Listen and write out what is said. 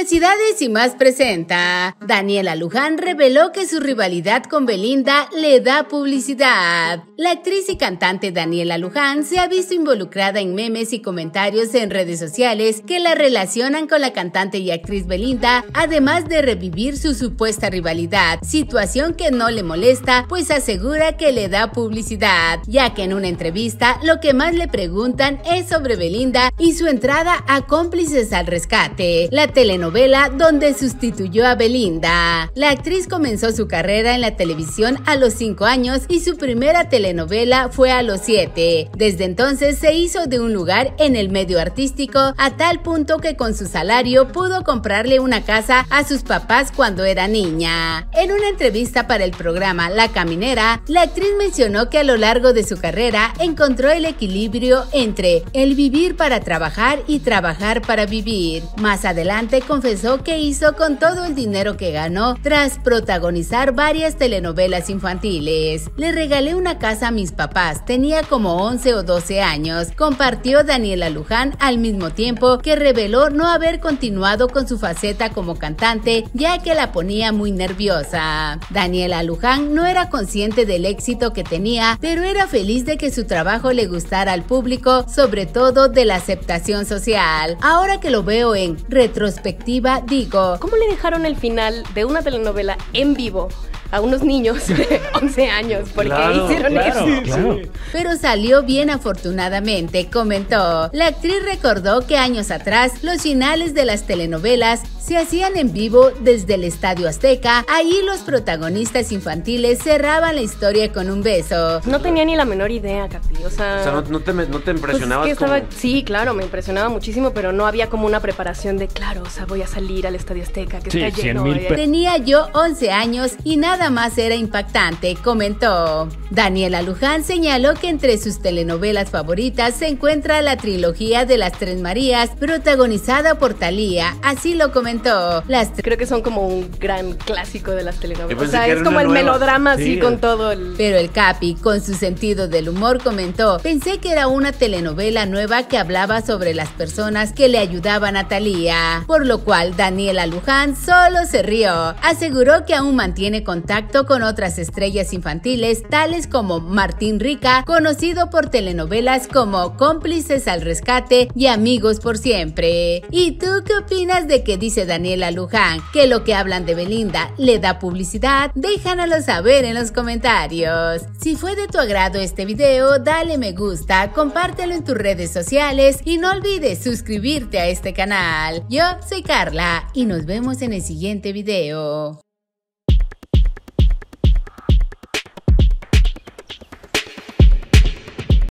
Curiosidades y más presenta. Daniela Luján reveló que su rivalidad con Belinda le da publicidad. La actriz y cantante Daniela Luján se ha visto involucrada en memes y comentarios en redes sociales que la relacionan con la cantante y actriz Belinda, además de revivir su supuesta rivalidad, situación que no le molesta, pues asegura que le da publicidad, ya que en una entrevista lo que más le preguntan es sobre Belinda y su entrada a Cómplices al Rescate, la telenovela donde sustituyó a Belinda. La actriz comenzó su carrera en la televisión a los 5 años y su primera telenovela fue a los 7. Desde entonces se hizo de un lugar en el medio artístico a tal punto que con su salario pudo comprarle una casa a sus papás cuando era niña. En una entrevista para el programa La Caminera, la actriz mencionó que a lo largo de su carrera encontró el equilibrio entre el vivir para trabajar y trabajar para vivir. Más adelante confesó que hizo con todo el dinero que ganó tras protagonizar varias telenovelas infantiles. Le regalé una casa a mis papás, tenía como 11 o 12 años, compartió Daniela Luján al mismo tiempo que reveló no haber continuado con su faceta como cantante ya que la ponía muy nerviosa. Daniela Luján no era consciente del éxito que tenía, pero era feliz de que su trabajo le gustara al público, sobre todo de la aceptación social. Ahora que lo veo en retrospectiva, digo, ¿cómo le dejaron el final de una telenovela en vivo a unos niños de 11 años? ¿Por qué hicieron eso? Claro. Pero salió bien afortunadamente, comentó. La actriz recordó que años atrás los finales de las telenovelas se hacían en vivo desde el Estadio Azteca. Ahí los protagonistas infantiles cerraban la historia con un beso. No tenía ni la menor idea, Capi. O sea, ¿no te impresionabas? Pues es que sí, claro, me impresionaba muchísimo, pero no había como una preparación de, claro, o sea, voy a salir al Estadio Azteca, que está lleno. Tenía yo 11 años y nada más era impactante, comentó. Daniela Luján señaló que entre sus telenovelas favoritas se encuentra la trilogía de las Tres Marías, protagonizada por Thalía. Así lo comentó. Creo que son como un gran clásico de las telenovelas. O sea, es como el melodrama así con todo el... Pero el Capi, con su sentido del humor, comentó: pensé que era una telenovela nueva que hablaba sobre las personas que le ayudaban a Thalía, por lo cual Daniela Luján solo se rió. Aseguró que aún mantiene contacto con otras estrellas infantiles, tales como Martín Rica, conocido por telenovelas como Cómplices al Rescate y Amigos por Siempre. ¿Y tú qué opinas de que dice Daniela Luján que lo que hablan de Belinda le da publicidad? Déjanoslo saber en los comentarios. Si fue de tu agrado este video, dale me gusta, compártelo en tus redes sociales y no olvides suscribirte a este canal. Yo soy Carla y nos vemos en el siguiente video.